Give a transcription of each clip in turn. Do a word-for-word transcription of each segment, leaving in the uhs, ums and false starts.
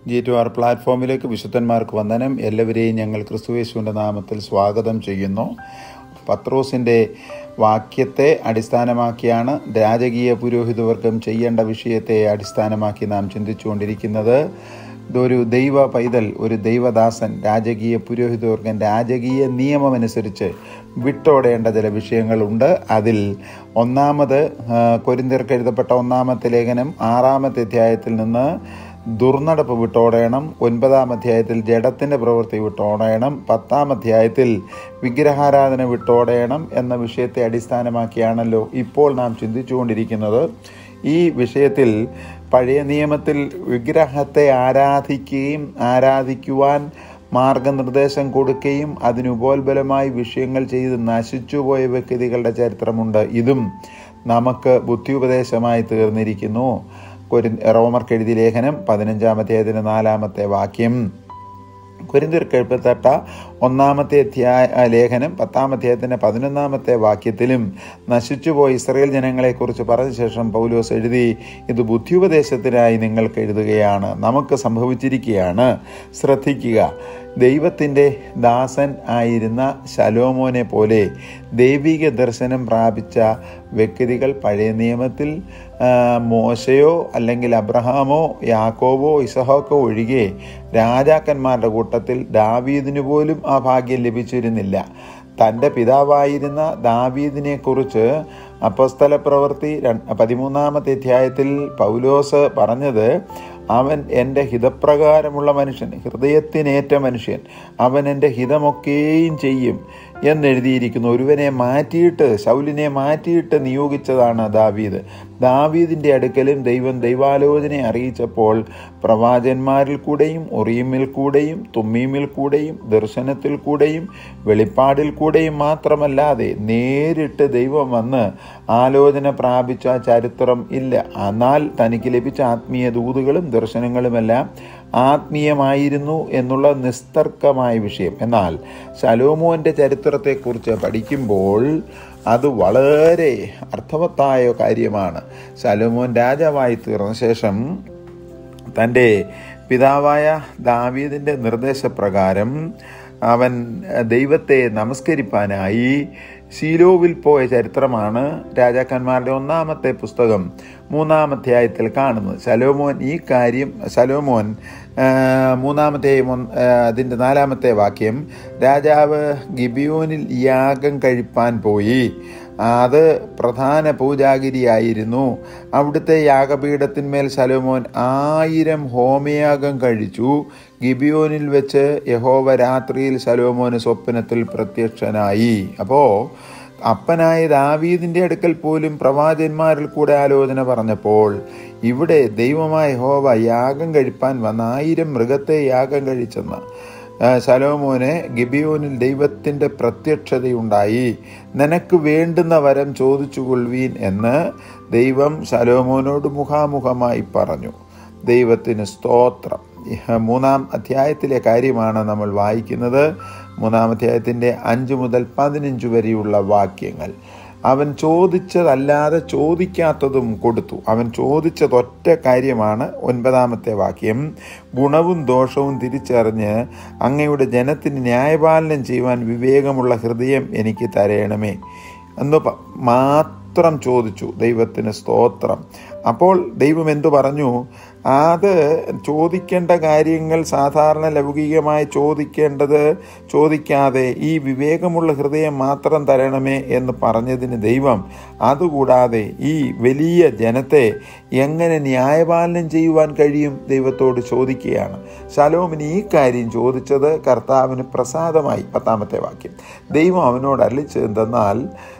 G to R പ്ലാറ്റ്ഫോമിലേക്ക് വിശുദ്ധന്മാർക്ക് വന്ദനം. എല്ലാവരെയും ഞങ്ങൾ ക്രിസ്തുയേശുവിൻ്റെ നാമത്തിൽ സ്വാഗതം ചെയ്യുന്നു. പത്രോസിൻ്റെ വാക്യത്തെ അടിസ്ഥാനമാക്കിയാണ് രാജകീയ പുരോഹിതവർഗം ചെയ്യേണ്ട വിഷയത്തെ അടിസ്ഥാനമാക്കി നാം ചിന്തിച്ചുകൊണ്ടിരിക്കുന്നത്. ഇതൊരു ദൈവ പൈതൽ, ഒരു ദൈവദാസൻ, രാജകീയ പുരോഹിതവർഗം രാജകീയ നിയമമനുസരിച്ച് വിട്ടോടേണ്ട ചില വിഷയങ്ങളുണ്ട്. അതിൽ ഒന്നാമത് കൊരിന്ത്യർക്ക് എഴുതപ്പെട്ട ഒന്നാമത്തെ ലേഖനം ആറാമത്തെ അധ്യായത്തിൽ നിന്ന് ദുർനടപ്പ് വിട്ടോടേണം. ഒൻപതാം അധ്യായത്തിൽ ജഡത്തിൻ്റെ പ്രവൃത്തി വിട്ടോടേണം. പത്താം അധ്യായത്തിൽ വിഗ്രഹാരാധന വിട്ടോടേണം എന്ന വിഷയത്തെ അടിസ്ഥാനമാക്കിയാണല്ലോ ഇപ്പോൾ നാം ചിന്തിച്ചുകൊണ്ടിരിക്കുന്നത്. ഈ വിഷയത്തിൽ പഴയ നിയമത്തിൽ വിഗ്രഹത്തെ ആരാധിക്കുകയും ആരാധിക്കുവാൻ മാർഗനിർദ്ദേശം കൊടുക്കുകയും അതിനുപോൽബലമായി വിഷയങ്ങൾ ചെയ്ത് നശിച്ചുപോയ വ്യക്തികളുടെ ചരിത്രമുണ്ട്. ഇതും നമുക്ക് ബുദ്ധിയുപദേശമായി തീർന്നിരിക്കുന്നു. റോമർക്ക് എഴുതിയ ലേഖനം പതിനഞ്ചാം അധ്യായത്തിന് നാലാമത്തെ വാക്യം, കൊരിന്ത്യർക്ക് എഴുതപ്പെട്ട ഒന്നാമത്തെ അധ്യായ ലേഖനം പത്താം അധ്യായത്തിൻ്റെ പതിനൊന്നാമത്തെ വാക്യത്തിലും നശിച്ചുപോയ ഇസ്രായേൽ ജനങ്ങളെക്കുറിച്ച് പറഞ്ഞ ശേഷം പൗലോസ് എഴുതി, ഇത് ബുദ്ധിയുപദേശത്തിനായി നിങ്ങൾക്ക് എഴുതുകയാണ്, നമുക്ക് സംഭവിച്ചിരിക്കുകയാണ്. ശ്രദ്ധിക്കുക, ദൈവത്തിൻ്റെ ദാസൻ ആയിരുന്ന ശലോമോനെ പോലെ ദൈവിക ദർശനം പ്രാപിച്ച വ്യക്തികൾ പഴയ നിയമത്തിൽ മോശയോ അല്ലെങ്കിൽ അബ്രഹാമോ യാക്കോബോ ഇസഹാക്കോ ഒഴികെ രാജാക്കന്മാരുടെ കൂട്ടത്തിൽ ദാവീദിന് പോലും ആ ഭാഗ്യം ലഭിച്ചിരുന്നില്ല. തൻ്റെ പിതാവായിരുന്ന ദാവീദിനെ കുറിച്ച് അപ്പോസ്തല പ്രവൃത്തി പതിമൂന്നാമത്തെ അധ്യായത്തിൽ പൗലോസ് പറഞ്ഞത്, അവൻ എൻ്റെ ഹിതപ്രകാരമുള്ള മനുഷ്യൻ, ഹൃദയത്തിനേറ്റ മനുഷ്യൻ, അവൻ എൻ്റെ ഹിതമൊക്കെയും ചെയ്യും എന്നെഴുതിയിരിക്കുന്നു. ഒരുവനെ മാറ്റിയിട്ട്, ശൗലിനെ മാറ്റിയിട്ട് നിയോഗിച്ചതാണ് ദാവീദ്. ദാവീദിൻ്റെ അടുക്കലും ദൈവം ദൈവാലോചനയെ അറിയിച്ചപ്പോൾ പ്രവാചകന്മാരിൽ കൂടെയും ഒറീമിൽ കൂടെയും തുമ്മീമിൽ കൂടെയും ദർശനത്തിൽ കൂടെയും വെളിപ്പാടിൽ കൂടെയും മാത്രമല്ലാതെ നേരിട്ട് ദൈവം വന്ന് ആലോചന പ്രാപിച്ച ചരിത്രം ഇല്ല. എന്നാൽ തനിക്ക് ലഭിച്ച ആത്മീയ ദൂതുകളും ദർശനങ്ങളുമെല്ലാം ആത്മീയമായിരുന്നു എന്നുള്ള നിസ്തർക്കമായ വിഷയം. എന്നാൽ ശലോമോൻ്റെ ചരിത്രത്തെക്കുറിച്ച് പഠിക്കുമ്പോൾ അത് വളരെ അർത്ഥവത്തായ കാര്യമാണ്. ശലോമോൻ രാജാവായി തീർന്ന ശേഷം തൻ്റെ പിതാവായ ദാവീദിൻ്റെ നിർദ്ദേശപ്രകാരം അവൻ ദൈവത്തെ നമസ്കരിപ്പാനായി ശീലോവിൽ പോയ ചരിത്രമാണ് രാജാക്കന്മാരുടെ ഒന്നാമത്തെ പുസ്തകം മൂന്നാം അധ്യായത്തിൽ കാണുന്നത്. ശലോമോൻ ഈ കാര്യം ശലോമോൻ മൂന്നാമത്തെ അതിൻ്റെ നാലാമത്തെ വാക്യം, രാജാവ് ഗിബിയോനിൽ യാഗം കഴിപ്പാൻ പോയി. അത് പ്രധാന പൂജാഗിരിയായിരുന്നു. അവിടുത്തെ യാഗപീഠത്തിന്മേൽ ശലോമോൻ ആയിരം ഹോമയാഗം കഴിച്ചു. ഗിബിയോനിൽ വെച്ച് യഹോവ രാത്രിയിൽ ശലോമോന് സ്വപ്നത്തിൽ പ്രത്യക്ഷനായി. അപ്പോൾ അപ്പനായ ദാവീദിൻ്റെ അടുക്കൽ പോലും പ്രവാചകന്മാരിൽ കൂടെ ആലോചന പറഞ്ഞപ്പോൾ ഇവിടെ ദൈവമായ യഹോവ യാഗം കഴിപ്പാൻ വന്ന ആയിരം മൃഗത്തെ യാഗം കഴിച്ചെന്ന് ശലോമോന് ഗിബിയോനിൽ ദൈവത്തിൻ്റെ പ്രത്യക്ഷതയുണ്ടായി. നിനക്ക് വേണ്ടുന്ന വരം ചോദിച്ചു കൊള്ളുവീൻ എന്ന് ദൈവം ശലോമോനോട് മുഖാമുഖമായി പറഞ്ഞു. ദൈവത്തിന് സ്തോത്രം. മൂന്നാം അധ്യായത്തിലെ കാര്യമാണ് നമ്മൾ വായിക്കുന്നത്. മൂന്നാം അധ്യായത്തിൻ്റെ അഞ്ച് മുതൽ പതിനഞ്ച് വരെയുള്ള വാക്യങ്ങൾ. അവൻ ചോദിച്ചതല്ലാതെ ചോദിക്കാത്തതും കൊടുത്തു. അവൻ ചോദിച്ചതൊറ്റ കാര്യമാണ്. ഒൻപതാമത്തെ വാക്യം, ഗുണവും ദോഷവും തിരിച്ചറിഞ്ഞ് അങ്ങയുടെ ജനത്തിന് ന്യായപാലനം ചെയ്യുവാൻ വിവേകമുള്ള ഹൃദയം എനിക്ക് തരയണമേ എന്ന് മാത്രം ചോദിച്ചു. ദൈവത്തിന് സ്തോത്രം. അപ്പോൾ ദൈവം എന്തു പറഞ്ഞു? അത് ചോദിക്കേണ്ട കാര്യങ്ങൾ സാധാരണ ലൗകികമായി ചോദിക്കേണ്ടത് ചോദിക്കാതെ ഈ വിവേകമുള്ള ഹൃദയം മാത്രം തരണമേ എന്ന് പറഞ്ഞതിന് ദൈവം അതുകൂടാതെ ഈ വലിയ ജനത്തെ എങ്ങനെ ന്യായപാലനം ചെയ്യുവാൻ കഴിയും ദൈവത്തോട് ചോദിക്കുകയാണ്. ശലോമിന് ഈ കാര്യം ചോദിച്ചത് കർത്താവിന് പ്രസാദമായി. പത്താമത്തെ വാക്യം, ദൈവം അവനോട് അരുളിച്ചെന്തെന്നാൽ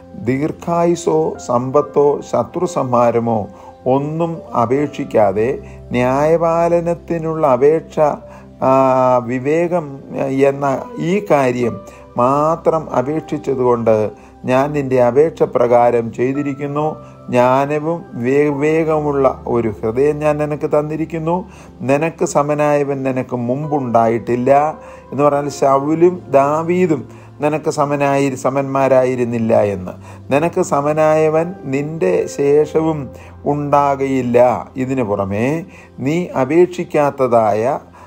ദീർഘായുസോ സമ്പത്തോ ശത്രു സംഹാരമോ ഒന്നും അപേക്ഷിക്കാതെ ന്യായപാലനത്തിനുള്ള അപേക്ഷ വിവേകം എന്ന ഈ കാര്യം മാത്രം അപേക്ഷിച്ചതുകൊണ്ട് ഞാൻ നിൻ്റെ അപേക്ഷ പ്രകാരം ചെയ്തിരിക്കുന്നു. ജ്ഞാനവും വിവേകമുള്ള ഒരു ഹൃദയം ഞാൻ നിനക്ക് തന്നിരിക്കുന്നു. നിനക്ക് സമനായവൻ നിനക്ക് മുമ്പുണ്ടായിട്ടില്ല എന്ന് പറഞ്ഞാൽ ശൗലും ദാവീദും നിനക്ക് സമനായി സമന്മാരായിരുന്നില്ല എന്ന്. നിനക്ക് സമനായവൻ നിന്റെ ശേഷവും ഉണ്ടാകയില്ല. ഇതിനു പുറമെ നീ അപേക്ഷിക്കാത്തതായ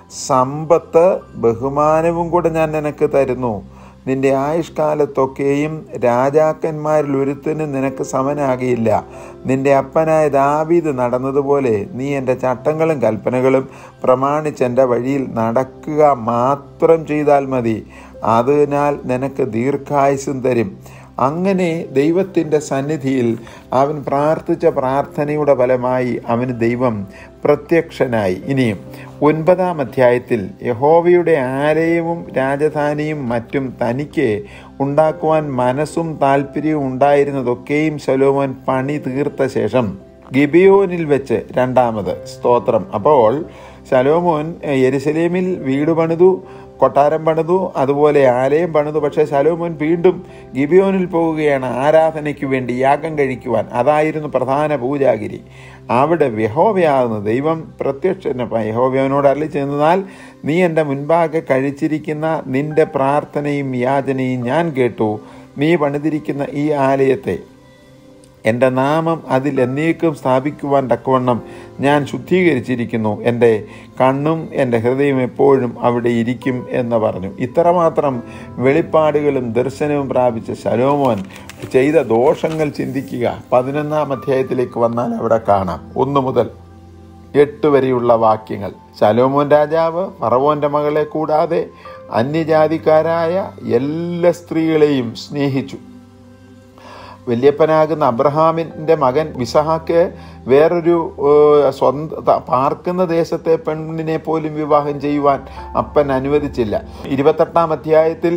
സമ്പത്ത് ബഹുമാനവും കൂടെ ഞാൻ നിനക്ക് തരുന്നു. നിന്റെ ആയുഷ്കാലത്തൊക്കെയും രാജാക്കന്മാരിൽ ഒരുത്തന് നിനക്ക് സമനാകിയില്ല. നിന്റെ അപ്പനായ ദാവീദ് നടന്നതുപോലെ നീ എൻ്റെ ചട്ടങ്ങളും കൽപ്പനകളും പ്രമാണിച്ച് എൻ്റെ വഴിയിൽ നടക്കുക മാത്രം ചെയ്താൽ മതി. അതിനാൽ നിനക്ക് ദീർഘായുസ്സും തരും. അങ്ങനെ ദൈവത്തിൻ്റെ സന്നിധിയിൽ അവൻ പ്രാർത്ഥിച്ച പ്രാർത്ഥനയുടെ ഫലമായി അവന് ദൈവം പ്രത്യക്ഷനായി. ഇനിയും ഒൻപതാം അധ്യായത്തിൽ യഹോവയുടെ ആലയവും രാജധാനിയും മറ്റും തനിക്ക് ഉണ്ടാക്കുവാൻ മനസ്സും താല്പര്യവും ഉണ്ടായിരുന്നതൊക്കെയും ശലോമോൻ പണി തീർത്ത ശേഷം ഗിബിയോനിൽ വെച്ച് രണ്ടാമത് സ്തോത്രം. അപ്പോൾ ശലോമോൻ യെരുശലേമിൽ വീട് പണിതു, കൊട്ടാരം പണിതു, അതുപോലെ ആലയം പണിതു. പക്ഷേ ശലോമോൻ വീണ്ടും ഗിബിയോനിൽ പോവുകയാണ് ആരാധനയ്ക്ക് വേണ്ടി, യാഗം കഴിക്കുവാൻ. അതായിരുന്നു പ്രധാന പൂജാഗിരി. അവിടെ യഹോവയാകുന്ന ദൈവം പ്രത്യക്ഷനായി യഹോവയോട് അരുളി ചെന്നാൽ, നീ എൻ്റെ മുൻപാകെ കഴിച്ചിരിക്കുന്ന നിന്റെ പ്രാർത്ഥനയും യാചനയും ഞാൻ കേട്ടു. നീ പണിതിരിക്കുന്ന ഈ ആലയത്തെ എൻ്റെ നാമം അതിൽ എന്നേക്കും സ്ഥാപിക്കുവാൻ തക്കവണ്ണം ഞാൻ ശുദ്ധീകരിച്ചിരിക്കുന്നു. എൻ്റെ കണ്ണും എൻ്റെ ഹൃദയം എപ്പോഴും അവിടെ ഇരിക്കും എന്ന് പറഞ്ഞു. ഇത്രമാത്രം വെളിപ്പാടുകളും ദർശനവും പ്രാപിച്ച ശലോമോൻ ചെയ്ത ദോഷങ്ങൾ ചിന്തിക്കുക. പതിനൊന്നാം അധ്യായത്തിലേക്ക് വന്നാൽ അവിടെ കാണാം ഒന്ന് മുതൽ എട്ട് വരെയുള്ള വാക്യങ്ങൾ. ശലോമോൻ രാജാവ് ഫറവോൻ്റെ മകളെ കൂടാതെ അന്യജാതിക്കാരായ എല്ലാ സ്ത്രീകളെയും സ്നേഹിച്ചു. വല്യപ്പനാകുന്ന അബ്രഹാമിൻ്റെ മകൻ ഇസഹാക്ക് വേറൊരു സ്വന്തം പാർക്കുന്ന ദേശത്തെ പെണ്ണിനെ പോലും വിവാഹം ചെയ്യുവാൻ അപ്പൻ അനുവദിച്ചില്ല. ഇരുപത്തെട്ടാം അധ്യായത്തിൽ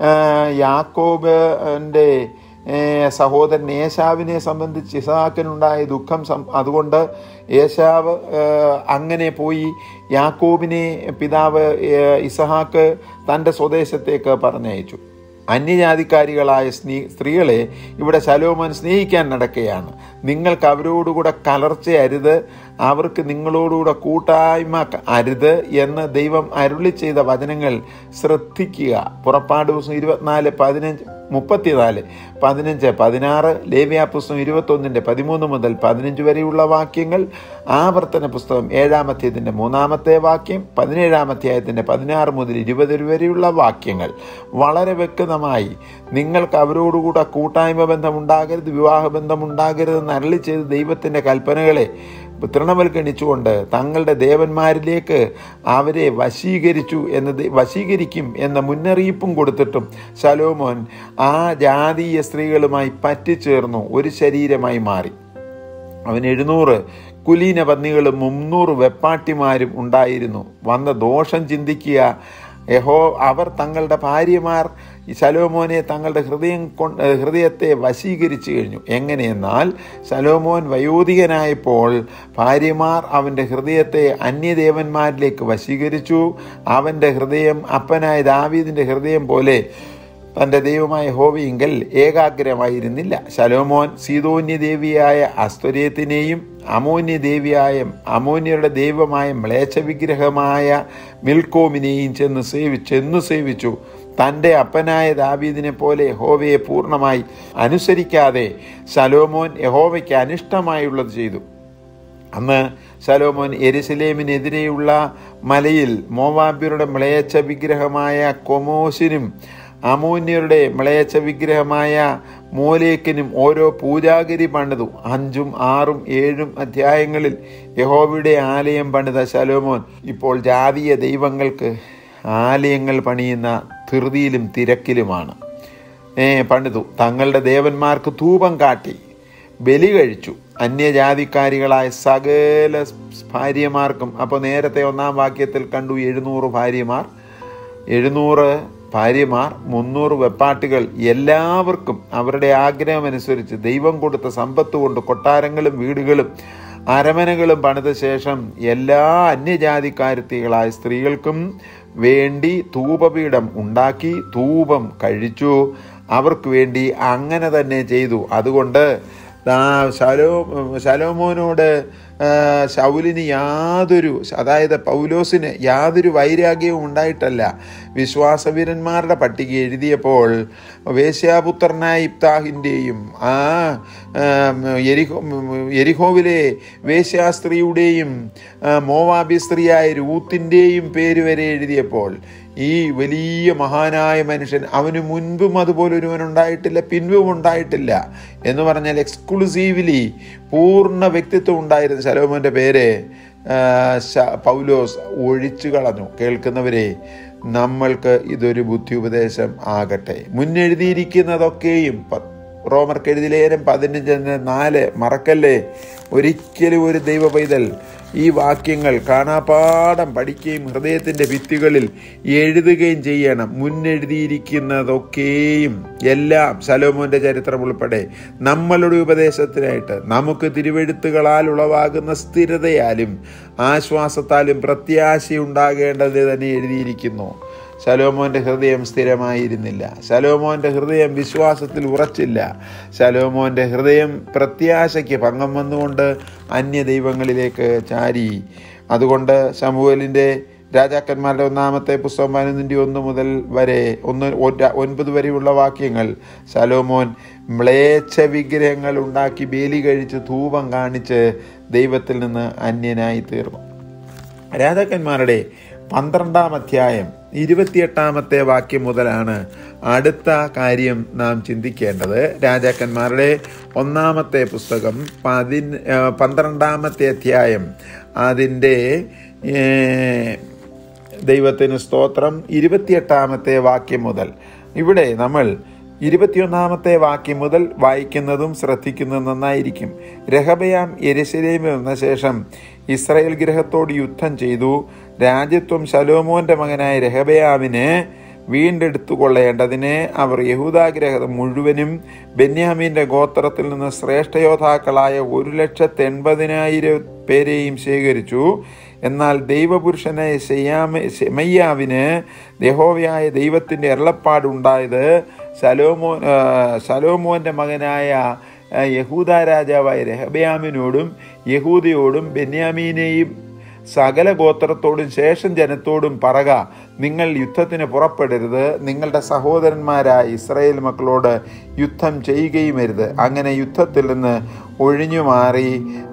യാക്കോബിൻ്റെ സഹോദരൻ ഏശാവിനെ സംബന്ധിച്ച് ഇസഹാക്കിനുണ്ടായ ദുഃഖം, അതുകൊണ്ട് ഏശാവ് അങ്ങനെ പോയി യാക്കോബിനെ പിതാവ് ഇസഹാക്ക് തൻ്റെ സ്വദേശത്തേക്ക് പറഞ്ഞയച്ചു. അന്യജാതിക്കാരികളായ സ്നേ സ്ത്രീകളെ ഇവിടെ ശലോമോൻ സ്നേഹിക്കാൻ നടക്കുകയാണ്. നിങ്ങൾക്ക് അവരോടുകൂടെ കലർച്ചയരുത്, അവർക്ക് നിങ്ങളോടുകൂടെ കൂട്ടായ്മ അരുത് എന്ന് ദൈവം അരുളി ചെയ്ത വചനങ്ങൾ ശ്രദ്ധിക്കുക. പുറപ്പാട് പുസ്തകം ഇരുപത്തിനാല് പതിനഞ്ച് മുപ്പത്തിനാല് പതിനഞ്ച് പതിനാറ്, ലേവ്യ പുസ്തകം ഇരുപത്തൊന്നിൻ്റെ പതിമൂന്ന് മുതൽ പതിനഞ്ച് വരെയുള്ള വാക്യങ്ങൾ, ആവർത്തന പുസ്തകം ഏഴാമധ്യായത്തിൻ്റെ മൂന്നാമത്തെ വാക്യം, പതിനേഴാം അധ്യായത്തിൻ്റെ പതിനാറ് മുതൽ ഇരുപത് വരെയുള്ള വാക്യങ്ങൾ വളരെ വ്യക്തമായി നിങ്ങൾക്ക് അവരോടുകൂടെ കൂട്ടായ്മ ബന്ധമുണ്ടാകരുത്, വിവാഹബന്ധമുണ്ടാകരുതെന്ന് അരുളി ചെയ്ത് ദൈവത്തിൻ്റെ കൽപ്പനകളെ തൃണവൽക്കരിച്ചുകൊണ്ട് തങ്ങളുടെ ദേവന്മാരിലേക്ക് അവരെ വശീകരിച്ചു എന്ന് വശീകരിക്കും എന്ന മുന്നറിയിപ്പും കൊടുത്തിട്ടും ശലോമോൻ ആ ജാതീയ സ്ത്രീകളുമായി പറ്റിച്ചേർന്നു ഒരു ശരീരമായി മാറി. അവൻ എഴുന്നൂറ് കുലീന പന്നികളും മുന്നൂറ് വെപ്പാട്ടിമാരും ഉണ്ടായിരുന്നു. വന്ന ദോഷം ചിന്തിക്കുക. യഹോ അവർ തങ്ങളുടെ ഭാര്യമാർ ശലോമോനെ തങ്ങളുടെ ഹൃദയം കൊണ്ട് ഹൃദയത്തെ വശീകരിച്ചു കഴിഞ്ഞു. എങ്ങനെയെന്നാൽ ശലോമോൻ വയോധികനായപ്പോൾ ഭാര്യമാർ അവൻ്റെ ഹൃദയത്തെ അന്യദേവന്മാരിലേക്ക് വശീകരിച്ചു. അവൻ്റെ ഹൃദയം അപ്പനായ ദാവീദിൻ്റെ ഹൃദയം പോലെ തൻ്റെ ദൈവമായ യഹോവയിങ്കൽ ഏകാഗ്രമായിരുന്നില്ല. ശലോമോൻ സീദോന്യദേവിയായ അസ്തോരേത്തിനെയും അമോന്യദേവിയായ അമോന്യരുടെ ദൈവമായ മ്ലേച്ഛ വിഗ്രഹമായ മിൽക്കോമിനെയും ചെന്ന് സേവി ചെന്നു സേവിച്ചു. തൻ്റെ അപ്പനായ ദാവീദിനെ പോലെ യഹോവയെ പൂർണ്ണമായി അനുസരിക്കാതെ ശലോമോൻ യഹോവയ്ക്ക് അനിഷ്ടമായുള്ളത് ചെയ്തു. അന്ന് ശലോമോൻ യെരുശലേമിനെതിരെയുള്ള മലയിൽ മോവാബ്യരുടെ മ്ലേച്ഛ വിഗ്രഹമായ കൊമോശിനും അമോന്യരുടെ മ്ലേച്ഛ വിഗ്രഹമായ മോലേക്കിനും ഓരോ പൂജാഗിരി പണിതു. അഞ്ചും ആറും ഏഴും അധ്യായങ്ങളിൽ യഹോവയുടെ ആലയം പണിത ശലോമോൻ ഇപ്പോൾ ജാതീയ ദൈവങ്ങൾക്ക് ആലയങ്ങൾ പണിയുന്ന ധൃതിയിലും തിരക്കിലുമാണ്. ഏ പണിതു തങ്ങളുടെ ദേവന്മാർക്ക് ധൂപം കാട്ടി ബലി കഴിച്ചു. അന്യജാതിക്കാരികളായ സകല ഭാര്യമാർക്കും, അപ്പോൾ നേരത്തെ ഒന്നാം വാക്യത്തിൽ കണ്ടു എഴുന്നൂറ് ഭാര്യമാർ എഴുന്നൂറ് ഭാര്യമാർ മുന്നൂറ് വെപ്പാട്ടികൾ, എല്ലാവർക്കും അവരുടെ ആഗ്രഹമനുസരിച്ച് ദൈവം കൊടുത്ത സമ്പത്ത് കൊണ്ട് കൊട്ടാരങ്ങളും വീടുകളും അരമനകളും പണിത ശേഷം എല്ലാ അന്യജാതിക്കാരത്തികളായ സ്ത്രീകൾക്കും വേണ്ടി ധൂപപീഠം ഉണ്ടാക്കി ധൂപം കഴിച്ചു. അവർക്ക് വേണ്ടി അങ്ങനെ തന്നെ ചെയ്തു. അതുകൊണ്ട് ശലോ ശലോമോനോട് ശൗലിന് യാതൊരു, അതായത് പൗലോസിന് യാതൊരു വൈരാഗ്യവും ഉണ്ടായിട്ടല്ല. വിശ്വാസവീരന്മാരുടെ പട്ടിക എഴുതിയപ്പോൾ വേശ്യാപുത്രനായ ഇബ്താഹിൻ്റെയും ആ എരിഹോ എരിഹോവിലെ വേശ്യാസ്ത്രീയുടെയും മോവാബി സ്ത്രീയായ രൂത്തിൻ്റെയും പേര് വരെ എഴുതിയപ്പോൾ ഈ വലിയ മഹാനായ മനുഷ്യൻ, അവന് മുൻപും അതുപോലെ ഒരുവൻ ഉണ്ടായിട്ടില്ല, പിൻപും ഉണ്ടായിട്ടില്ല എന്ന് പറഞ്ഞാൽ എക്സ്ക്ലൂസീവ്ലി പൂർണ്ണ വ്യക്തിത്വം ഉണ്ടായിരുന്ന ശലോമോൻ്റെ പേര് പൗലോസ് ഒഴിച്ചു കളഞ്ഞു. കേൾക്കുന്നവരെ, നമ്മൾക്ക് ഇതൊരു ബുദ്ധി ഉപദേശം ആകട്ടെ. മുന്നെഴുതിയിരിക്കുന്നതൊക്കെയും റോമർക്ക് എഴുതിയ ലേഖനം പതിനഞ്ചിന് നാല് മറക്കല്ലേ. ഒരിക്കലും ഒരു ദൈവ പൈതൽ ഈ വാക്യങ്ങൾ കാണാപ്പാഠം പഠിക്കുകയും ഹൃദയത്തിൻ്റെ ഭിത്തികളിൽ എഴുതുകയും ചെയ്യണം. മുന്നെഴുതിയിരിക്കുന്നതൊക്കെയും എല്ലാം ശലോമോൻ്റെ ചരിത്രം ഉൾപ്പെടെ നമ്മളുടെ ഉപദേശത്തിനായിട്ട് നമുക്ക് തിരുവെഴുത്തുകളാൽ ഉളവാകുന്ന സ്ഥിരതയാലും ആശ്വാസത്താലും പ്രത്യാശയുണ്ടാകേണ്ടത് തന്നെ എഴുതിയിരിക്കുന്നു. ശലോമോൻ്റെ ഹൃദയം സ്ഥിരമായിരുന്നില്ല. ശലോമോൻ്റെ ഹൃദയം വിശ്വാസത്തിൽ ഉറച്ചില്ല. ശലോമോൻ്റെ ഹൃദയം പ്രത്യാശയ്ക്ക് ഭംഗം വന്നുകൊണ്ട് അന്യ ദൈവങ്ങളിലേക്ക് ചാരി. അതുകൊണ്ട് ശമൂവേലിൻ്റെ രാജാക്കന്മാരുടെ ഒന്നാമത്തെ പുസ്തകം പതിനൊന്നിൻ്റെ ഒന്ന് മുതൽ വരെ ഒന്ന് ഒൻപത് വരെയുള്ള വാക്യങ്ങൾ, ശലോമോൻ മ്ലേച്ഛ വിഗ്രഹങ്ങൾ ഉണ്ടാക്കി ബേലി കഴിച്ച് ധൂപം കാണിച്ച് ദൈവത്തിൽ നിന്ന് അന്യനായി തീർന്നു. രാജാക്കന്മാരുടെ പന്ത്രണ്ടാം അധ്യായം ഇരുപത്തിയെട്ടാമത്തെ വാക്യം മുതലാണ് അടുത്ത കാര്യം നാം ചിന്തിക്കേണ്ടത്. രാജാക്കന്മാരുടെ ഒന്നാമത്തെ പുസ്തകം പതി പന്ത്രണ്ടാമത്തെ അധ്യായം അതിൻ്റെ ദൈവത്തിന് സ്തോത്രം ഇരുപത്തിയെട്ടാമത്തെ വാക്യം മുതൽ. ഇവിടെ നമ്മൾ ഇരുപത്തിയൊന്നാമത്തെ വാക്യം മുതൽ വായിക്കുന്നതും ശ്രദ്ധിക്കുന്നതും നന്നായിരിക്കും. രഹബയാം യെരൂശലേമിൽ വന്ന ശേഷം ഇസ്രായേൽ ഗൃഹത്തോട് യുദ്ധം ചെയ്തു. രാജ്യത്വം ശലോമോന്റെ മകനായ രഹബയാമിന് വീണ്ടെടുത്തു കൊള്ളേണ്ടതിന് അവർ യഹൂദാഗ്രഹം മുഴുവനും ബെന്യാമീൻ്റെ ഗോത്രത്തിൽ നിന്ന് ശ്രേഷ്ഠയോദ്ധാക്കളായ ഒരു ലക്ഷത്തി എൺപതിനായിരം പേരെയും ശേഖരിച്ചു. എന്നാൽ ദൈവപുരുഷനായ ശെമയ്യാവിന് യഹോവയായ ദൈവത്തിൻ്റെ അരുളപ്പാടുണ്ടായത് ശലോമോ ശലോമോൻ്റെ മകനായ യഹൂദ രാജാവായ രഹബയാമിനോടും യഹൂദയോടും ബെന്യാമീനെയും സകല ഗോത്രത്തോടും ശേഷം ജനത്തോടും പറക, നിങ്ങൾ യുദ്ധത്തിന് പുറപ്പെടരുത്, നിങ്ങളുടെ സഹോദരന്മാരായ ഇസ്രായേൽ മക്കളോട് യുദ്ധം ചെയ്യുകയുമരുത്. അങ്ങനെ യുദ്ധത്തിൽ നിന്ന് ഒഴിഞ്ഞു മാറി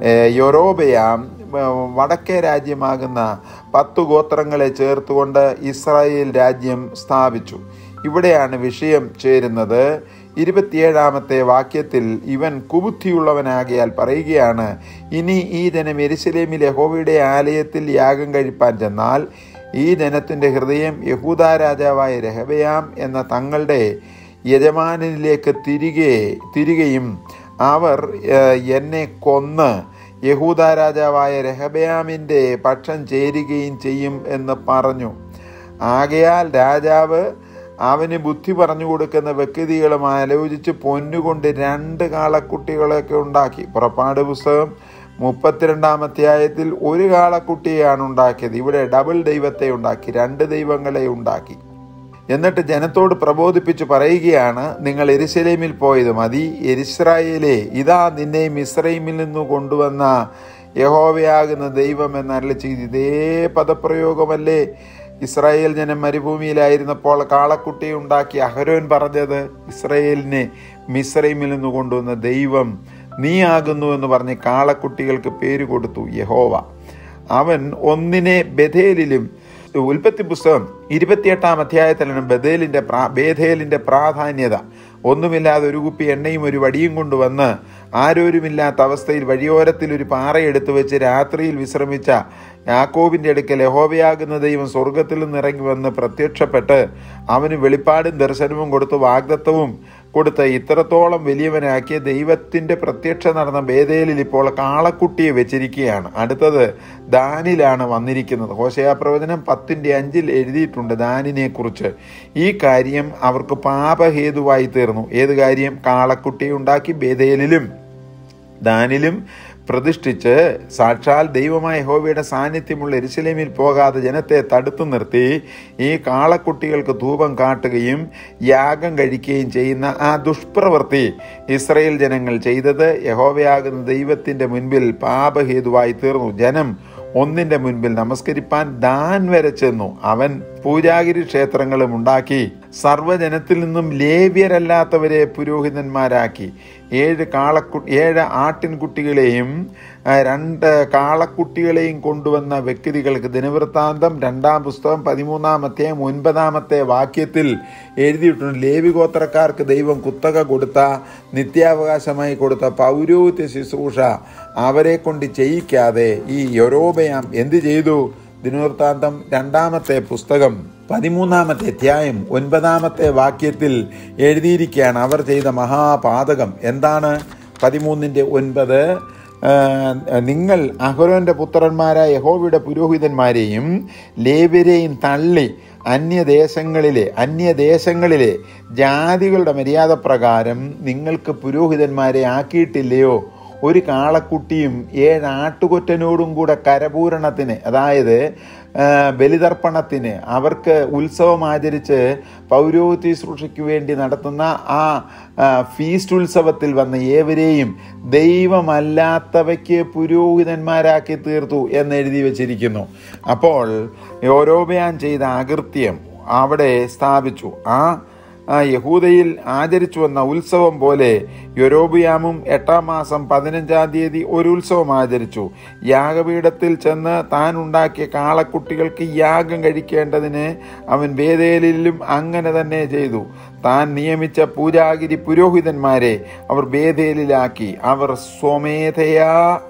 യൊരോബയാം വടക്കേ രാജ്യമാകുന്ന പത്തു ഗോത്രങ്ങളെ ചേർത്തുകൊണ്ട് ഇസ്രായേൽ രാജ്യം സ്ഥാപിച്ചു. ഇവിടെയാണ് വിഷയം ചേരുന്നത്. ഇരുപത്തിയേഴാമത്തെ വാക്യത്തിൽ ഇവൻ കുബുദ്ധിയുള്ളവനാകിയാൽ പറയുകയാണ്, ഇനി ഈ ജനം യെരൂശലേമിൽ യഹോവയുടെ ആലയത്തിൽ യാഗം കഴിപ്പാൻ ചെന്നാൽ ഈ ജനത്തിൻ്റെ ഹൃദയം യഹൂദാ രാജാവായ രഹബയാം എന്ന തങ്ങളുടെ യജമാനനിലേക്ക് തിരികെ തിരികെയും അവർ എന്നെ കൊന്ന് യഹൂദാ രാജാവായ രഹബയാമിൻ്റെ പക്ഷം ചേരുകയും ചെയ്യും എന്ന് പറഞ്ഞു. ആകയാൽ രാജാവ് അവന് ബുദ്ധി പറഞ്ഞു കൊടുക്കുന്ന വ്യക്തികളും ആലോചിച്ച് പൊന്നുകൊണ്ട് രണ്ട് കാളക്കുട്ടികളൊക്കെ ഉണ്ടാക്കി. പുറപ്പാട് പുസ്തകം മുപ്പത്തിരണ്ടാം അധ്യായത്തിൽ ഒരു കാളക്കുട്ടിയെയാണ് ഉണ്ടാക്കിയത്. ഇവിടെ ഡബിൾ ദൈവത്തെ ഉണ്ടാക്കി, രണ്ട് ദൈവങ്ങളെ ഉണ്ടാക്കി. എന്നിട്ട് ജനത്തോട് പ്രബോധിപ്പിച്ച് പറയുകയാണ്, നിങ്ങൾ യെരൂശലേമിൽ പോയത് മതി. യിസ്രായേലേ, ഇതാ നിന്നെ മിസ്രയീമിൽ നിന്ന് കൊണ്ടുവന്ന യഹോവയാകുന്ന ദൈവം എന്നരുളി ചെയ്തു. ഇതേ പദപ്രയോഗമല്ലേ ഇസ്രായേൽ ജനം മരുഭൂമിയിലായിരുന്നപ്പോൾ കാളക്കുട്ടിയെ ഉണ്ടാക്കി അഹരോൻ പറഞ്ഞത്? ഇസ്രായേലിനെ മിസ്രയീമിൽ നിന്ന് കൊണ്ടുവന്ന ദൈവം നീ ആകുന്നു എന്ന് പറഞ്ഞ് കാളക്കുട്ടികൾക്ക് പേര് കൊടുത്തു യഹോവ. അവൻ ഒന്നിനെ ബഥേലിലും, ഉൽപ്പത്തി പുസ്തകം ഇരുപത്തിയെട്ടാം അധ്യായത്തിലാണ് ബഥേലിൻ്റെ പ്രാ ബേഥേലിൻ്റെ പ്രാധാന്യത. ഒന്നുമില്ലാതെ ഒരു കുപ്പി എണ്ണയും ഒരു വടിയും കൊണ്ടുവന്ന് ആരോരുമില്ലാത്ത അവസ്ഥയിൽ വഴിയോരത്തിൽ ഒരു പാറയെടുത്ത് വെച്ച് രാത്രിയിൽ വിശ്രമിച്ച യാക്കോബിൻ്റെ അടുക്കൽ യഹോവയാകുന്ന ദൈവം സ്വർഗത്തിൽ നിന്ന് ഇറങ്ങി വന്ന് പ്രത്യക്ഷപ്പെട്ട് അവന് വെളിപ്പാടും ദർശനവും കൊടുത്ത് വാഗ്ദത്തവും കൊടുത്ത് ഇത്രത്തോളം വലിയവനാക്കിയ ദൈവത്തിൻ്റെ പ്രത്യക്ഷ നടന്ന ബേഥേലിൽ ഇപ്പോൾ കാളക്കുട്ടിയെ വെച്ചിരിക്കുകയാണ്. അടുത്തത് ദാനിലാണ് വന്നിരിക്കുന്നത്. ഹോശേയ പ്രവചനം പത്തിൻ്റെ അഞ്ചിൽ എഴുതിയിട്ടുണ്ട് ദാനിനെ കുറിച്ച്. ഈ കാര്യം അവർക്ക് പാപഹേതുവായി തീർന്നു. ഏത് കാര്യം? കാളക്കുട്ടിയെ ഉണ്ടാക്കി ബേഥേലിലും ദാനിലും പ്രതിഷ്ഠിച്ച് സാക്ഷാൽ ദൈവമായ യഹോവയുടെ സാന്നിധ്യമുള്ള യെരൂശലേമിൽ പോകാതെ ജനത്തെ തടുത്തു നിർത്തി ഈ കാളക്കുട്ടികൾക്ക് ധൂപം കാട്ടുകയും യാഗം കഴിക്കുകയും ചെയ്യുന്ന ആ ദുഷ്പ്രവൃത്തി ഇസ്രായേൽ ജനങ്ങൾ ചെയ്തത് യഹോവയാകുന്ന ദൈവത്തിൻ്റെ മുൻപിൽ പാപഹേതുവായി തീർന്നു. ജനം ഒന്നിൻ്റെ മുൻപിൽ നമസ്കരിപ്പാൻ ദാൻ വരെ ചെന്നു. അവൻ പൂജാഗിരി ക്ഷേത്രങ്ങളും ഉണ്ടാക്കി സർവ്വജനത്തിൽ നിന്നും ലേവ്യരല്ലാത്തവരെ പുരോഹിതന്മാരാക്കി. ഏഴ് കാളക്കു ഏഴ് ആട്ടിൻകുട്ടികളെയും രണ്ട് കാളക്കുട്ടികളെയും കൊണ്ടുവന്ന വ്യക്തികൾക്ക് ദിനവൃത്താന്തം രണ്ടാം പുസ്തകം പതിമൂന്നാമത്തെ ഒൻപതാമത്തെ വാക്യത്തിൽ എഴുതിയിട്ടുണ്ട്. ലേവി ഗോത്രക്കാർക്ക് ദൈവം കുത്തക കൊടുത്ത, നിത്യാവകാശമായി കൊടുത്ത പൗരോഹിത്യ ശുശ്രൂഷ അവരെ കൊണ്ട് ചെയ്യിക്കാതെ ഈ യൊരോബയാം എന്ത് ചെയ്തു? ദിനവൃത്താന്തം രണ്ടാമത്തെ പുസ്തകം പതിമൂന്നാമത്തെ അധ്യായം ഒൻപതാമത്തെ വാക്യത്തിൽ എഴുതിയിരിക്കുകയാണ് അവർ ചെയ്ത മഹാപാതകം. എന്താണ്? പതിമൂന്നിൻ്റെ ഒൻപത്, നിങ്ങൾ അഹരോന്റെ പുത്രന്മാരായ യഹോവയുടെ പുരോഹിതന്മാരെയും ലേവ്യരെയും തള്ളി അന്യദേശങ്ങളിലെ അന്യദേശങ്ങളിലെ ജാതികളുടെ മര്യാദ പ്രകാരം നിങ്ങൾക്ക് പുരോഹിതന്മാരെ ആക്കിയിട്ടില്ലയോ? ഒരു കാളക്കുട്ടിയും ഏഴ് ആട്ടുകൊറ്റനോടും കൂടെ കരപൂരണത്തിന്, അതായത് ബലിതർപ്പണത്തിന്, അവർക്ക് ഉത്സവം ആചരിച്ച് പൗരോഹിത്യ ശുശ്രൂഷയ്ക്ക് വേണ്ടി നടത്തുന്ന ആ ഫീസ്റ്റ് ഉത്സവത്തിൽ വന്ന ഏവരെയും ദൈവമല്ലാത്തവയ്ക്ക് പുരോഹിതന്മാരാക്കി തീർത്തു എന്നെഴുതി വച്ചിരിക്കുന്നു. അപ്പോൾ യൊരോബയാം ചെയ്ത അകൃത്യം അവിടെ സ്ഥാപിച്ചു. ആ യഹൂദയിൽ ആചരിച്ചു വന്ന ഉത്സവം പോലെ യൊരോബയാമും എട്ടാം മാസം പതിനഞ്ചാം തീയതി ഒരു ഉത്സവം ആചരിച്ചു. യാഗപീഠത്തിൽ ചെന്ന് താൻ ഉണ്ടാക്കിയ കാളക്കുട്ടികൾക്ക് യാഗം കഴിക്കേണ്ടതിന് അവൻ ബേഥേലിലും അങ്ങനെ തന്നെ ചെയ്തു. താൻ നിയമിച്ച പൂജാഗിരി പുരോഹിതന്മാരെ അവർ ബേഥേലിലാക്കി. അവർ സ്വമേധയാ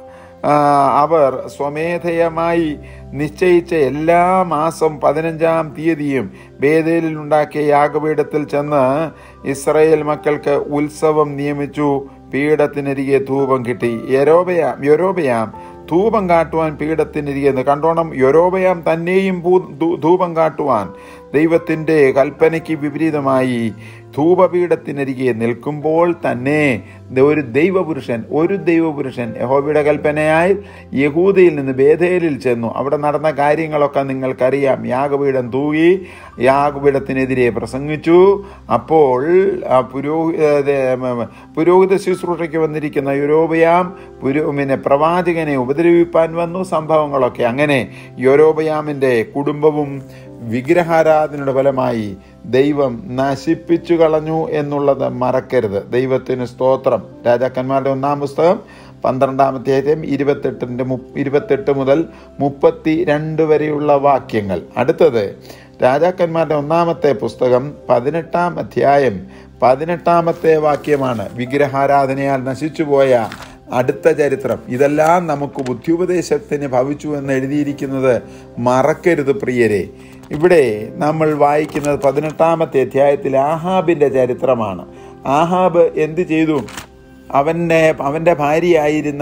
അവർ സ്വമേധയമായി നിശ്ചയിച്ച എല്ലാ മാസം പതിനഞ്ചാം തീയതിയും ബേഥേലിൽ ഉണ്ടാക്കിയ യാഗപീഠത്തിൽ ചെന്ന് ഇസ്രായേൽ മക്കൾക്ക് ഉത്സവം നിയമിച്ചു. പീഠത്തിനരികെ ധൂപം കിട്ടി. യൊരോബയാം യൊരോബയാം ധൂപം കാട്ടുവാൻ പീഠത്തിനരികെ കണ്ടോണം. യൊരോബയാം തന്നെയും ധൂപം കാട്ടുവാൻ ദൈവത്തിൻ്റെ കൽപ്പനയ്ക്ക് വിപരീതമായി ധൂപപീഠത്തിനരികെ നിൽക്കുമ്പോൾ തന്നെ ഒരു ദൈവപുരുഷൻ ഒരു ദൈവപുരുഷൻ യഹോവയുടെ കൽപ്പനയായി യഹൂദയിൽ നിന്ന് ബേഥേലിൽ ചെന്നു. അവിടെ നടന്ന കാര്യങ്ങളൊക്കെ നിങ്ങൾക്കറിയാം. യാഗപീഠം തൂകി യാഗപീഠത്തിനെതിരെ പ്രസംഗിച്ചു. അപ്പോൾ പുരോഹിത പുരോഹിത ശുശ്രൂഷയ്ക്ക് വന്നിരിക്കുന്ന യൊരോബയാം പുരോ പിന്നെ പ്രവാചകനെ ഉപദ്രവിപ്പാൻ വന്നു. സംഭവങ്ങളൊക്കെ അങ്ങനെ യൊരോബയാമിൻ്റെ കുടുംബവും വിഗ്രഹാരാധനയുടെ ഫലമായി ദൈവം നശിപ്പിച്ചു കളഞ്ഞു എന്നുള്ളത് മറക്കരുത്. ദൈവത്തിന് സ്തോത്രം. രാജാക്കന്മാരുടെ ഒന്നാം പുസ്തകം പന്ത്രണ്ടാമത്തെ അധ്യായം ഇരുപത്തെട്ടിൻ്റെ മു ഇരുപത്തെട്ട് മുതൽ മുപ്പത്തി രണ്ട് വരെയുള്ള വാക്യങ്ങൾ. അടുത്തത് രാജാക്കന്മാരുടെ ഒന്നാമത്തെ പുസ്തകം പതിനെട്ടാം അധ്യായം പതിനെട്ടാമത്തെ വാക്യമാണ്. വിഗ്രഹാരാധനയാൽ നശിച്ചുപോയ അടുത്ത ചരിത്രം. ഇതെല്ലാം നമുക്ക് ബുദ്ധിയുപദേശത്തിന് ഭവിച്ചു എന്ന് എഴുതിയിരിക്കുന്നത് മറക്കരുത് പ്രിയരെ. ഇവിടെ നമ്മൾ വായിക്കുന്നത് പതിനെട്ടാമത്തെ അധ്യായത്തിൽ ആഹാബിൻ്റെ ചരിത്രമാണ്. ആഹാബ് എന്ത് ചെയ്തു? അവൻ്റെ അവൻ്റെ ഭാര്യയായിരുന്ന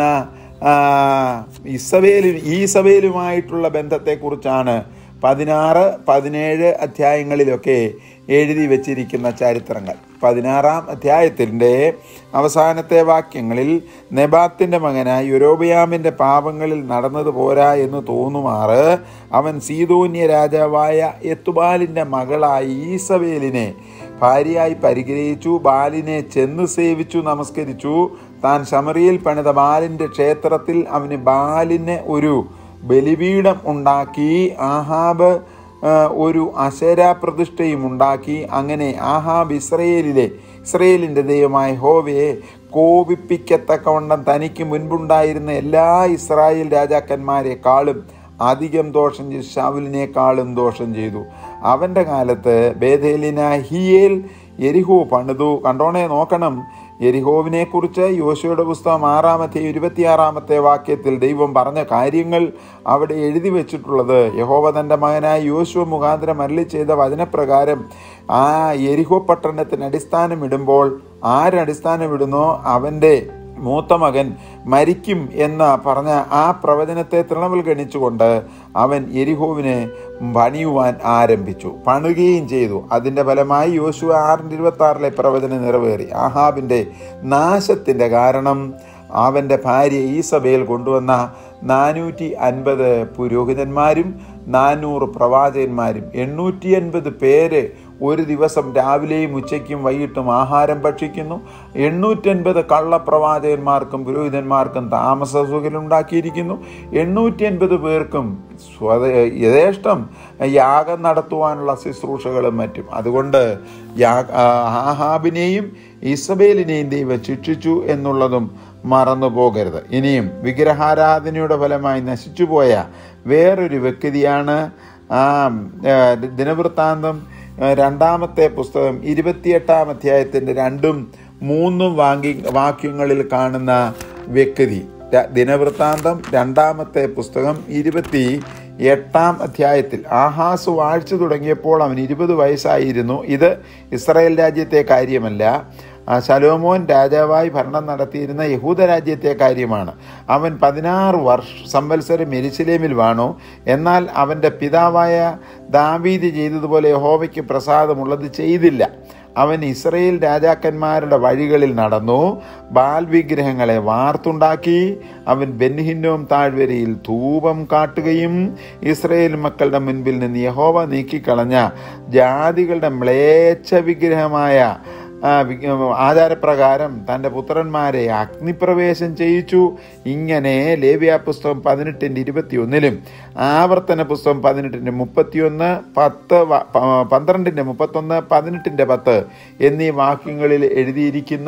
ഇസബേലും ഈസബേലുമായിട്ടുള്ള ബന്ധത്തെക്കുറിച്ചാണ് പതിനാറ് പതിനേഴ് അധ്യായങ്ങളിലൊക്കെ എഴുതി വച്ചിരിക്കുന്ന ചരിത്രങ്ങൾ. പതിനാറാം അധ്യായത്തിൻ്റെ അവസാനത്തെ വാക്യങ്ങളിൽ നെബാത്തിൻ്റെ മകനായ യൊരോബയാമിൻ്റെ പാപങ്ങളിൽ നടന്നത് പോരാ എന്ന് തോന്നുമാറ് അവൻ സീദോന്യ രാജാവായ എത്തുബാലിൻ്റെ മകളായ ഈസബേലിനെ ഭാര്യയായി പരിഗ്രഹിച്ചു. ബാലിനെ ചെന്ന് സേവിച്ചു, നമസ്കരിച്ചു. താൻ ശമറിയിൽ പണിത ബാലിൻ്റെ ക്ഷേത്രത്തിൽ അവന് ബാലിന് ഒരു ബലിപീഠം ഉണ്ടാക്കി. ആഹാബ് ഒരു അശേരാ പ്രതിഷ്ഠയും ഉണ്ടാക്കി. അങ്ങനെ ആഹാബ് ഇസ്രയേലിലെ ഇസ്രയേലിൻ്റെ ദൈവമായ യഹോവയെ കോപിപ്പിക്കത്തക്കവണ്ണം തനിക്ക് മുൻപുണ്ടായിരുന്ന എല്ലാ ഇസ്രായേൽ രാജാക്കന്മാരെക്കാളും അധികം ദോഷം ചെയ്തു. ശൗലിനേക്കാളും ദോഷം ചെയ്തു. അവൻ്റെ കാലത്ത് ബേഥേലിനായ ഹിയേൽ യെരിഹോ പണിതു. കണ്ടോണേ, നോക്കണം. യെരിഹോവിനെ കുറിച്ച് യോശുവയുടെ പുസ്തകം ആറാമത്തെ ഇരുപത്തിയാറാമത്തെ വാക്യത്തിൽ ദൈവം പറഞ്ഞ കാര്യങ്ങൾ അവിടെ എഴുതി വെച്ചിട്ടുള്ളത്. യഹോവ തൻ്റെ മകനായ യോശുവ മുഖാന്തരം അരുളി ചെയ്ത വചനപ്രകാരം ആ യെരിഹോ പട്ടണത്തിന് അടിസ്ഥാനം ഇടുമ്പോൾ ആരടിസ്ഥാനം ഇടുന്നോ അവൻ്റെ മൂത്ത മകൻ മരിക്കും എന്ന് പറഞ്ഞ ആ പ്രവചനത്തെ തൃണവൽ ഗണിച്ചുകൊണ്ട് അവൻ യെരിഹോവിനെ പണിയുവാൻ ആരംഭിച്ചു, പണിയുകയും ചെയ്തു. അതിൻ്റെ ഫലമായി യോശുവ ആറിൻ്റെ ഇരുപത്തി ആറിലെ പ്രവചനം നിറവേറി. ആഹാബിൻ്റെ നാശത്തിൻ്റെ കാരണം അവൻ്റെ ഭാര്യ ഈസബേൽ കൊണ്ടുവന്ന നാനൂറ്റി അൻപത് പുരോഹിതന്മാരും നാനൂറ് പ്രവാചകന്മാരും എണ്ണൂറ്റി അൻപത് പേര് ഒരു ദിവസം രാവിലെയും ഉച്ചയ്ക്കും വൈകിട്ടും ആഹാരം ഭക്ഷിക്കുന്നു. എണ്ണൂറ്റൻപത് കള്ളപ്രവാചകന്മാർക്കും പുരോഹിതന്മാർക്കും താമസ സൗകര്യം ഉണ്ടാക്കിയിരിക്കുന്നു. എണ്ണൂറ്റി അൻപത് പേർക്കും സ്വത യഥേഷ്ടം യാഗം നടത്തുവാനുള്ള ശുശ്രൂഷകളും മറ്റും. അതുകൊണ്ട് യാ ആഹാബിനെയും ഇസബേലിനെയും ദൈവം ശിക്ഷിച്ചു എന്നുള്ളതും മറന്നു പോകരുത്. ഇനിയും വിഗ്രഹാരാധനയുടെ ഫലമായി നശിച്ചുപോയ വേറൊരു വ്യക്തിയാണ് ദിനവൃത്താന്തം രണ്ടാമത്തെ പുസ്തകം ഇരുപത്തിയെട്ടാം അധ്യായത്തിൻ്റെ രണ്ടും മൂന്നും വാങ്ങി വാക്യങ്ങളിൽ കാണുന്ന വ്യക്തി. ദിനവൃത്താന്തം രണ്ടാമത്തെ പുസ്തകം ഇരുപത്തി എട്ടാം അധ്യായത്തിൽ ആഹാസ് വാഴ്ച തുടങ്ങിയപ്പോൾ അവൻ ഇരുപത് വയസ്സായിരുന്നു. ഇത് ഇസ്രായേൽ രാജ്യത്തെ കാര്യമല്ല, ശലോമോൻ രാജാവായി ഭരണം നടത്തിയിരുന്ന യഹൂദ രാജ്യത്തെ കാര്യമാണ്. അവൻ പതിനാറ് വർഷ സംവത്സരം യെരൂശലേമിൽ വാണു. എന്നാൽ അവൻ്റെ പിതാവായ ദാവീദ് ചെയ്തതുപോലെ യഹോവയ്ക്ക് പ്രസാദമുള്ളത് ചെയ്തില്ല. അവൻ ഇസ്രായേൽ രാജാക്കന്മാരുടെ വഴികളിൽ നടന്നു, ബാൽ വിഗ്രഹങ്ങളെ വാർത്തുണ്ടാക്കി. അവൻ ബെൻഹിന്നോം താഴ്വരയിൽ ധൂപം കാട്ടുകയും ഇസ്രായേൽ മക്കളുടെ മുൻപിൽ നിന്ന് യഹോവ നീക്കിക്കളഞ്ഞ ജാതികളുടെ മ്ലേച്ഛ വിഗ്രഹമായ ആചാരപ്രകാരം തൻ്റെ പുത്രന്മാരെ അഗ്നിപ്രവേശം ചെയ്യിച്ചു. ഇങ്ങനെ ലേവ്യ പുസ്തകം പതിനെട്ടിൻ്റെ ഇരുപത്തി ഒന്നിലും ആവർത്തന പുസ്തകം പതിനെട്ടിൻ്റെ മുപ്പത്തിയൊന്ന് പത്ത് പന്ത്രണ്ടിൻ്റെ മുപ്പത്തൊന്ന് പതിനെട്ടിൻ്റെ പത്ത് എന്നീ വാക്യങ്ങളിൽ എഴുതിയിരിക്കുന്ന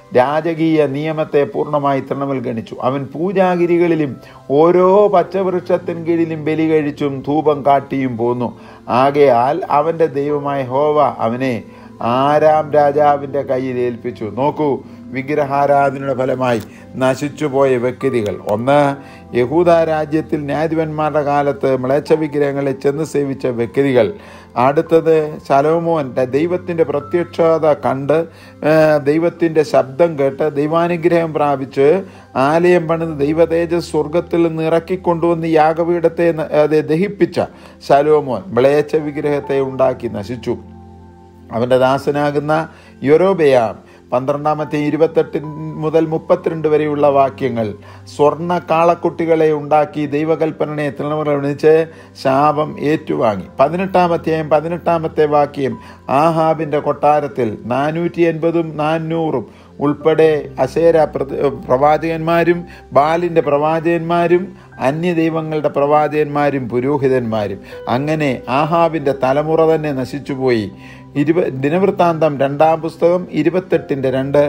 രാജകീയ നിയമത്തെ പൂർണ്ണമായി തൃണവൽഗണിച്ചു. അവൻ പൂജാഗിരികളിലും ഓരോ പച്ചവൃക്ഷത്തിൻ കീഴിലും ബലി കഴിച്ചും ധൂപം കാട്ടിയും പോന്നു. ആകയാൽ അവൻ്റെ ദൈവമായ യഹോവ അവനെ ആരാം രാജാവിൻ്റെ കയ്യിൽ ഏൽപ്പിച്ചു. നോക്കൂ, വിഗ്രഹാരാധനയുടെ ഫലമായി നശിച്ചുപോയ വ്യക്തികൾ. ഒന്ന്, യഹൂദ രാജ്യത്തിൽ ന്യായാധിപന്മാരുടെ കാലത്ത് മ്ലേച്ഛ വിഗ്രഹങ്ങളെ ചെന്ന് സേവിച്ച വ്യക്തികൾ. അടുത്തത്, ശലോമോൻ ദൈവത്തിൻ്റെ പ്രത്യക്ഷത കണ്ട് ദൈവത്തിൻ്റെ ശബ്ദം കേട്ട് ദൈവാനുഗ്രഹം പ്രാപിച്ച് ആലയം പണിത് ദൈവതേജസ് സ്വർഗത്തിൽ നിന്ന് ഇറക്കിക്കൊണ്ടുവന്ന് യാഗപീഠത്തെ ദഹിപ്പിച്ച ശലോമോൻ മ്ലേച്ഛ വിഗ്രഹത്തെ ഉണ്ടാക്കി നശിച്ചു. അവൻ്റെ ദാസനാകുന്ന യൊരോബെയാം പന്ത്രണ്ടാമത്തെ ഇരുപത്തെട്ട് മുതൽ മുപ്പത്തിരണ്ട് വരെയുള്ള വാക്യങ്ങൾ സ്വർണ്ണ കാളക്കുട്ടികളെ ഉണ്ടാക്കി ദൈവകൽപ്പനയെ തൃണവൽഗണിച്ച് ശാപം ഏറ്റുവാങ്ങി. പതിനെട്ടാമത്തെയും പതിനെട്ടാമത്തെ വാക്യം ആഹാബിൻ്റെ കൊട്ടാരത്തിൽ നാനൂറ്റി എൺപതും നാനൂറും ഉൾപ്പെടെ അശേര പ്രവാചകന്മാരും ബാലിൻ്റെ പ്രവാചകന്മാരും അന്യദൈവങ്ങളുടെ പ്രവാചകന്മാരും പുരോഹിതന്മാരും. അങ്ങനെ ആഹാബിൻ്റെ തലമുറ തന്നെ നശിച്ചുപോയി. ഇരുപ ദിനവൃത്താന്തം രണ്ടാം പുസ്തകം ഇരുപത്തെട്ടിൻ്റെ രണ്ട്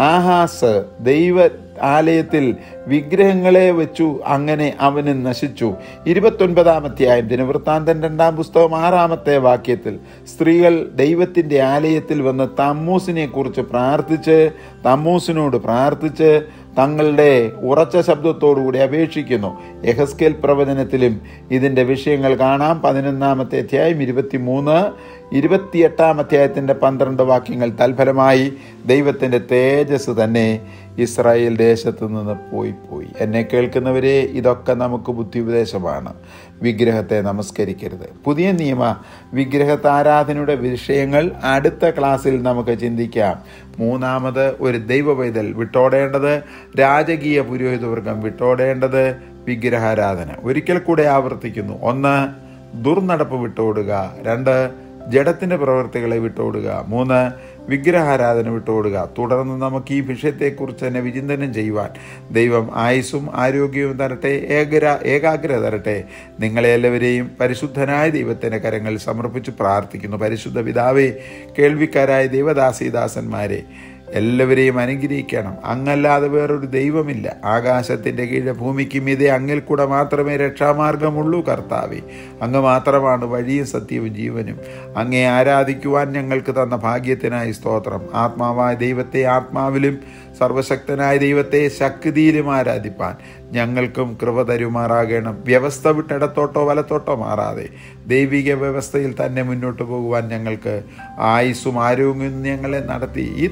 ആഹാസ് ദൈവ ആലയത്തിൽ വിഗ്രഹങ്ങളെ വെച്ചു, അങ്ങനെ അവന് നശിച്ചു. ഇരുപത്തൊൻപതാം അധ്യായം ദിനവൃത്താന്തം രണ്ടാം പുസ്തകം ആറാമത്തെ വാക്യത്തിൽ സ്ത്രീകൾ ദൈവത്തിൻ്റെ ആലയത്തിൽ വന്ന് തമ്മൂസിനെ കുറിച്ച് പ്രാർത്ഥിച്ച് തമ്മൂസിനോട് പ്രാർത്ഥിച്ച് തങ്ങളുടെ ഉറച്ച ശബ്ദത്തോടുകൂടി അപേക്ഷിക്കുന്നു. യെഹെസ്കേൽ പ്രവചനത്തിലും ഇതിൻ്റെ വിഷയങ്ങൾ കാണാം. പതിനൊന്നാമത്തെ അധ്യായം ഇരുപത്തി മൂന്ന് ഇരുപത്തിയെട്ടാം അധ്യായത്തിൻ്റെ പന്ത്രണ്ട് വാക്യങ്ങൾ. തൽഫലമായി ദൈവത്തിൻ്റെ തേജസ് തന്നെ ഇസ്രായേൽ ദേശത്തു നിന്ന് പോയി പോയി എന്നെ കേൾക്കുന്നവരെ, ഇതൊക്കെ നമുക്ക് ബുദ്ധിയുപദേശമാണ്. വിഗ്രഹത്തെ നമസ്കരിക്കരുത്. പുതിയ നിയമ വിഗ്രഹത്താരാധനയുടെ വിഷയങ്ങൾ അടുത്ത ക്ലാസ്സിൽ നമുക്ക് ചിന്തിക്കാം. മൂന്നാമത്, ഒരു ദൈവ പൈതൽ വിട്ടോടേണ്ടത്, രാജകീയ പുരോഹിതവർഗം വിട്ടോടേണ്ടത് വിഗ്രഹാരാധന. ഒരിക്കൽ കൂടെ ആവർത്തിക്കുന്നു. ഒന്ന്, ദുർനടപ്പ് വിട്ടോടുക. രണ്ട്, ജഡത്തിൻ്റെ പ്രവൃത്തികളെ വിട്ടോടുക. മൂന്ന്, വിഗ്രഹാരാധന വിട്ടോടുക. തുടർന്ന് നമുക്ക് ഈ വിഷയത്തെക്കുറിച്ച് തന്നെ വിചിന്തനം ചെയ്യുവാൻ ദൈവം ആയുസ്സും ആരോഗ്യവും തരട്ടെ, ഏകര ഏകാഗ്രത തരട്ടെ. നിങ്ങളെ എല്ലാവരെയും പരിശുദ്ധനായ ദൈവത്തിൻ്റെ കരങ്ങളിൽ സമർപ്പിച്ച് പ്രാർത്ഥിക്കുന്നു. പരിശുദ്ധ പിതാവേ, കേൾവിക്കാരായ ദൈവദാസീദാസന്മാരെ എല്ലാവരെയും അനുഗ്രഹിക്കണം. അങ്ങല്ലാതെ വേറൊരു ദൈവമില്ല. ആകാശത്തിൻ്റെ കീഴെ ഭൂമിക്ക് മീതെ അങ്ങിൽ കൂടെ മാത്രമേ രക്ഷാമാർഗമുള്ളൂ. കർത്താവേ, അങ്ങ് മാത്രമാണ് വഴിയും സത്യവും ജീവനും. അങ്ങേ ആരാധിക്കുവാൻ ഞങ്ങൾക്ക് തന്ന ഭാഗ്യത്തിനായി സ്തോത്രം. ആത്മാവായ ദൈവത്തെ ആത്മാവിലും സർവശക്തനായ ദൈവത്തെ ശക്തിയിലും ആരാധിപ്പാൻ ഞങ്ങൾക്കും കൃപ തരുമാറാകണം. വ്യവസ്ഥ വിട്ടിടത്തോട്ടോ വലത്തോട്ടോ മാറാതെ ദൈവിക വ്യവസ്ഥയിൽ തന്നെ മുന്നോട്ട് പോകുവാൻ ഞങ്ങൾക്ക് ആയുസ്സും ആരോഗ്യവും ഞങ്ങളെ നടത്തി ഈ തലമുറയെ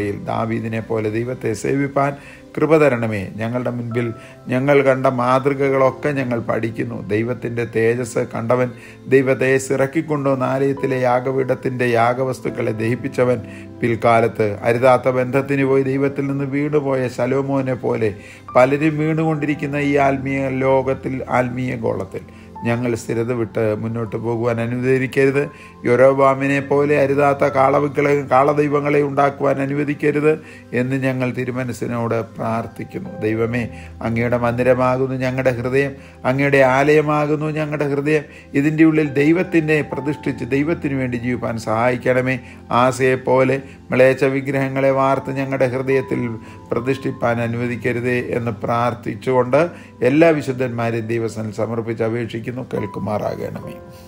തലമുറയിൽ ദാവീദിനെ പോലെ ദൈവത്തെ സേവിപ്പാൻ കൃപ തരണമേ. ഞങ്ങളുടെ മുൻപിൽ ഞങ്ങൾ കണ്ട മാതൃകകളൊക്കെ ഞങ്ങൾ പഠിക്കുന്നു. ദൈവത്തിൻ്റെ തേജസ് കണ്ടവൻ, ദൈവത്തെ ഇറക്കിക്കൊണ്ടുവന്ന ആലയത്തിലെ യാഗപീഠത്തിൻ്റെ യാഗവസ്തുക്കളെ ദഹിപ്പിച്ചവൻ, പിൽക്കാലത്ത് അരുതാത്ത ബന്ധത്തിന് പോയി ദൈവത്തിൽ നിന്ന് വീണുപോയ ശലോമോനെ പോലെ പലരും വീണുകൊണ്ടിരിക്കുന്ന ഈ ആത്മീയ ലോകത്തിൽ, ആത്മീയ ഗോളത്തിൽ ഞങ്ങൾ സ്ഥിരത വിട്ട് മുന്നോട്ട് പോകുവാൻ അനുവദിക്കരുത്. യൊരോബാമിനെ പോലെ അരുതാത്ത കാളവിക്കളെ കാളദൈവങ്ങളെ ഉണ്ടാക്കുവാൻ അനുവദിക്കരുത് എന്ന് ഞങ്ങൾ തിരുമനസ്സിനോട് പ്രാർത്ഥിക്കുന്നു. ദൈവമേ, അങ്ങയുടെ മന്ദിരമാകുന്നു ഞങ്ങളുടെ ഹൃദയം, അങ്ങയുടെ ആലയമാകുന്നു ഞങ്ങളുടെ ഹൃദയം. ഇതിൻ്റെ ഉള്ളിൽ ദൈവത്തിനെ പ്രതിഷ്ഠിച്ച് ദൈവത്തിനു വേണ്ടി ജീവിപ്പാൻ സഹായിക്കണമേ. ആസയെപ്പോലെ മ്ലേച്ഛ വിഗ്രഹങ്ങളെ വാർത്ത് ഞങ്ങളുടെ ഹൃദയത്തിൽ പ്രതിഷ്ഠിപ്പാൻ അനുവദിക്കരുതേ എന്ന് പ്രാർത്ഥിച്ചുകൊണ്ട് എല്ലാ വിശുദ്ധന്മാരെയും ദൈവസന്നിധിയിൽ സമർപ്പിച്ച് അപേക്ഷിക്കുന്നു. കേൾക്കുമാറാകണമേ.